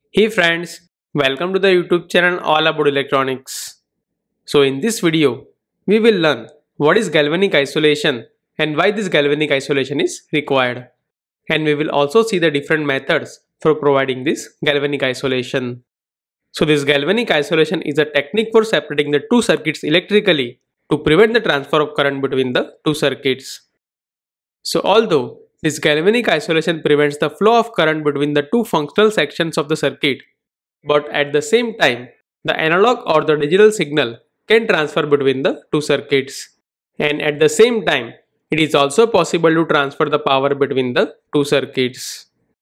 Hey friends, welcome to the YouTube channel all about electronics. So in this video, we will learn what is galvanic isolation and why this galvanic isolation is required. And we will also see the different methods for providing this galvanic isolation. So this galvanic isolation is a technique for separating the two circuits electrically to prevent the transfer of current between the two circuits. So although this galvanic isolation prevents the flow of current between the two functional sections of the circuit, but at the same time, the analog or the digital signal can transfer between the two circuits. And at the same time, it is also possible to transfer the power between the two circuits.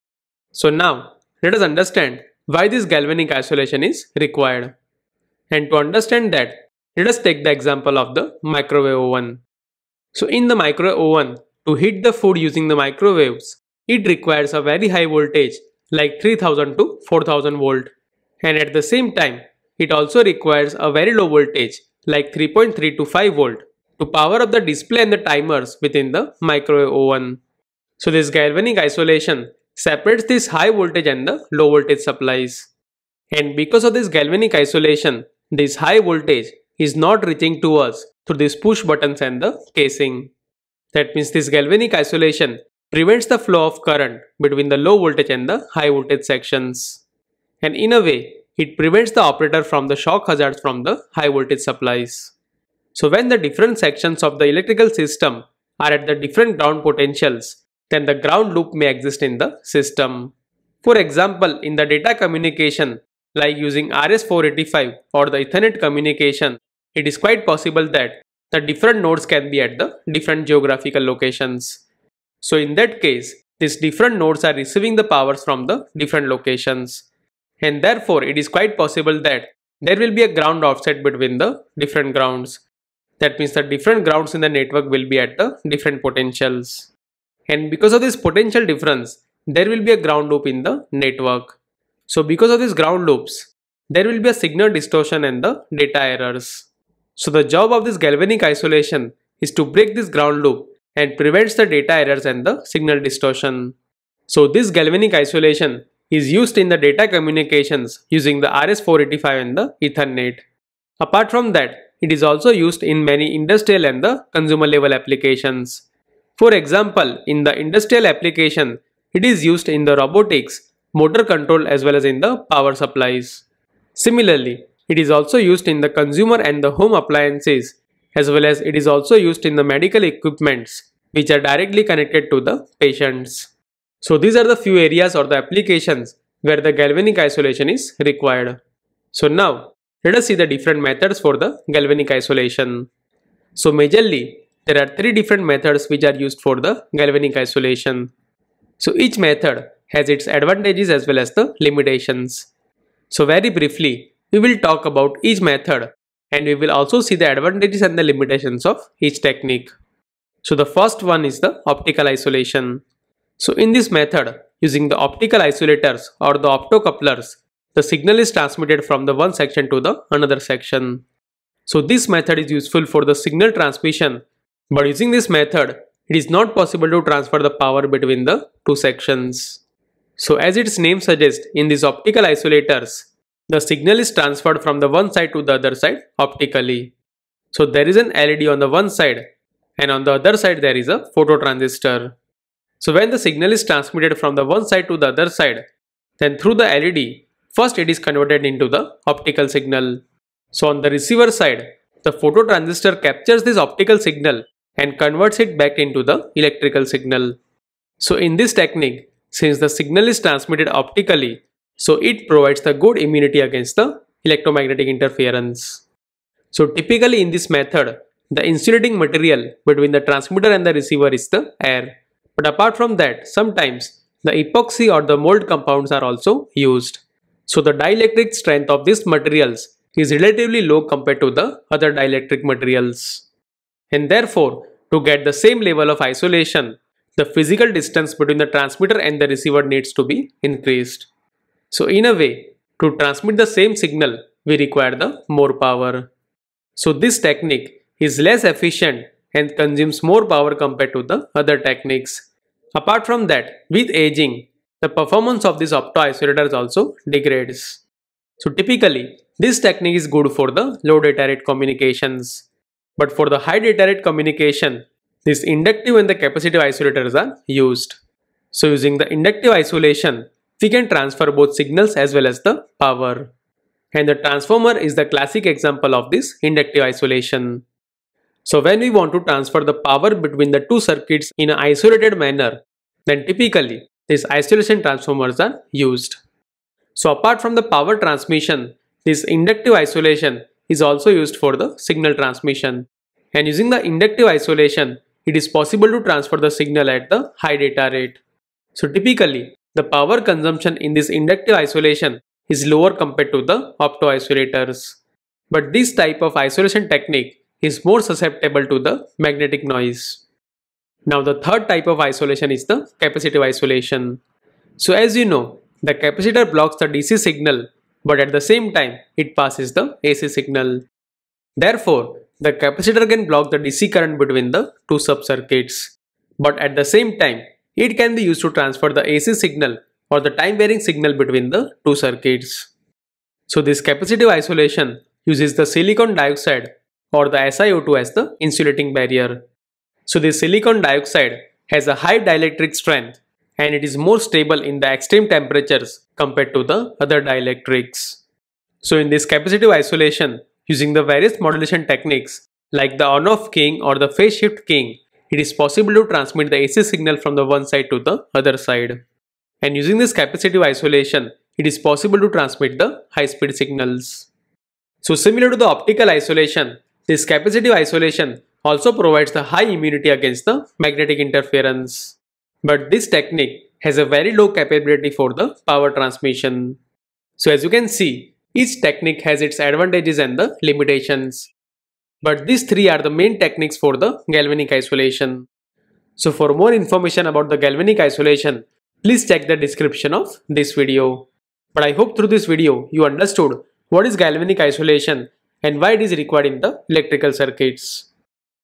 So now, let us understand why this galvanic isolation is required. And to understand that, let us take the example of the microwave oven. So in the microwave oven, to heat the food using the microwaves, it requires a very high voltage like 3000 to 4000 volt. And at the same time, it also requires a very low voltage like 3.3 to 5 volt to power up the display and the timers within the microwave oven. So this galvanic isolation separates this high voltage and the low voltage supplies. And because of this galvanic isolation, this high voltage is not reaching to us through these push buttons and the casing. That means this galvanic isolation prevents the flow of current between the low voltage and the high voltage sections. And in a way, it prevents the operator from the shock hazards from the high voltage supplies. So when the different sections of the electrical system are at the different ground potentials, then the ground loop may exist in the system. For example, in the data communication, like using RS-485 or the Ethernet communication, it is quite possible that the different nodes can be at the different geographical locations. So in that case, these different nodes are receiving the powers from the different locations. And therefore, it is quite possible that there will be a ground offset between the different grounds. That means the different grounds in the network will be at the different potentials. And because of this potential difference, there will be a ground loop in the network. So because of these ground loops, there will be a signal distortion and the data errors. So the job of this galvanic isolation is to break this ground loop and prevents the data errors and the signal distortion. So this galvanic isolation is used in the data communications using the RS-485 and the Ethernet. Apart from that, it is also used in many industrial and the consumer level applications. For example, in the industrial application, it is used in the robotics, motor control as well as in the power supplies. Similarly, it is also used in the consumer and the home appliances, as well as it is also used in the medical equipments which are directly connected to the patients. So these are the few areas or the applications where the galvanic isolation is required. So now let us see the different methods for the galvanic isolation. So majorly there are three different methods which are used for the galvanic isolation. So each method has its advantages as well as the limitations. So very briefly, we will talk about each method and we will also see the advantages and the limitations of each technique. So the first one is the optical isolation. So in this method, using the optical isolators or the optocouplers, the signal is transmitted from the one section to the another section. So this method is useful for the signal transmission, but using this method, it is not possible to transfer the power between the two sections. So as its name suggests, in these optical isolators, the signal is transferred from the one side to the other side optically. So there is an LED on the one side and on the other side there is a phototransistor. So when the signal is transmitted from the one side to the other side, then through the LED, first it is converted into the optical signal. So on the receiver side, the phototransistor captures this optical signal and converts it back into the electrical signal. So in this technique, since the signal is transmitted optically, so it provides the good immunity against the electromagnetic interference. So typically in this method, the insulating material between the transmitter and the receiver is the air. But apart from that, sometimes the epoxy or the mold compounds are also used. So the dielectric strength of these materials is relatively low compared to the other dielectric materials. And therefore, to get the same level of isolation, the physical distance between the transmitter and the receiver needs to be increased. So in a way, to transmit the same signal, we require the more power. So this technique is less efficient and consumes more power compared to the other techniques. Apart from that, with aging, the performance of these opto-isolators also degrades. So typically, this technique is good for the low data rate communications. But for the high data rate communication, this inductive and the capacitive isolators are used. So using the inductive isolation, we can transfer both signals as well as the power. And the transformer is the classic example of this inductive isolation. So when we want to transfer the power between the two circuits in an isolated manner, then typically these isolation transformers are used. So apart from the power transmission, this inductive isolation is also used for the signal transmission. And using the inductive isolation, it is possible to transfer the signal at the high data rate. So typically, the power consumption in this inductive isolation is lower compared to the opto-isolators. But this type of isolation technique is more susceptible to the magnetic noise. Now the third type of isolation is the capacitive isolation. So as you know, the capacitor blocks the DC signal, but at the same time it passes the AC signal. Therefore, the capacitor can block the DC current between the two sub-circuits. But at the same time, it can be used to transfer the AC signal or the time varying signal between the two circuits. So this capacitive isolation uses the silicon dioxide or the SiO2 as the insulating barrier. So this silicon dioxide has a high dielectric strength and it is more stable in the extreme temperatures compared to the other dielectrics. So in this capacitive isolation, using the various modulation techniques like the on-off keying or the phase shift keying, it is possible to transmit the AC signal from the one side to the other side. And using this capacitive isolation, it is possible to transmit the high-speed signals. So similar to the optical isolation, this capacitive isolation also provides the high immunity against the magnetic interference. But this technique has a very low capability for the power transmission. So as you can see, each technique has its advantages and the limitations. But these three are the main techniques for the galvanic isolation. So for more information about the galvanic isolation, please check the description of this video. But I hope through this video you understood what is galvanic isolation and why it is required in the electrical circuits.